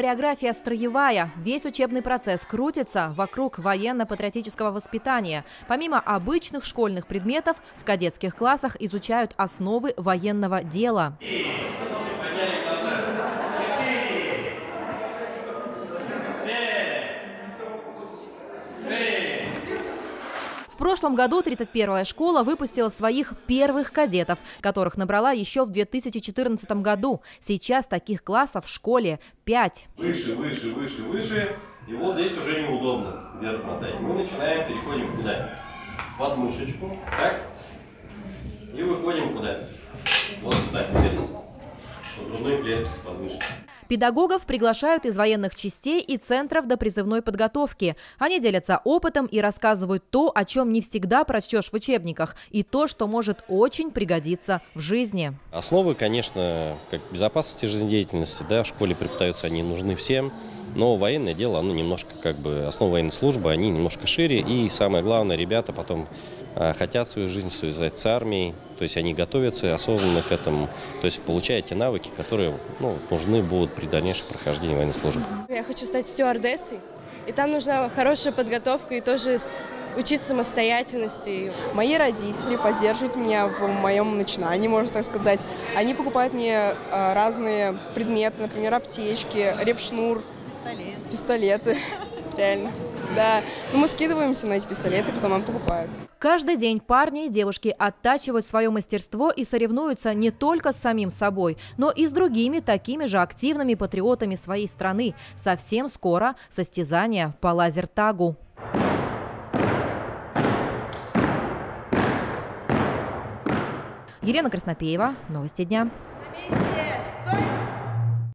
хореография строевая. Весь учебный процесс крутится вокруг военно-патриотического воспитания. Помимо обычных школьных предметов, в кадетских классах изучают основы военного дела. В прошлом году 31-я школа выпустила своих первых кадетов, которых набрала еще в 2014 году. Сейчас таких классов в школе 5. Выше, выше, выше, выше. И вот здесь уже неудобно вверх мотать. Мы начинаем, переходим куда? Под мышечку. Так. И выходим куда? Вот сюда. По грудной клетке с подмышкой. Педагогов приглашают из военных частей и центров допризывной подготовки. Они делятся опытом и рассказывают то, о чем не всегда прочтешь в учебниках, и то, что может очень пригодиться в жизни. Основы, конечно, как безопасности жизнедеятельности, да, в школе преподаются, они нужны всем. Но военное дело, оно немножко, основы военной службы, они немножко шире. И самое главное, ребята потом хотят свою жизнь связать с армией. То есть они готовятся осознанно к этому. То есть получая те навыки, которые нужны будут при дальнейшем прохождении военной службы. Я хочу стать стюардессой. И там нужна хорошая подготовка и тоже учиться самостоятельности. Мои родители поддерживают меня в моем начинании, можно так сказать. Они покупают мне разные предметы, например, аптечки, репшнур, пистолеты. Реально. Да. Но мы скидываемся на эти пистолеты, потом нам покупают. Каждый день парни и девушки оттачивают свое мастерство и соревнуются не только с самим собой, но и с другими такими же активными патриотами своей страны. Совсем скоро состязания по лазертагу. Елена Краснопеева. Новости дня. На месте! Стой!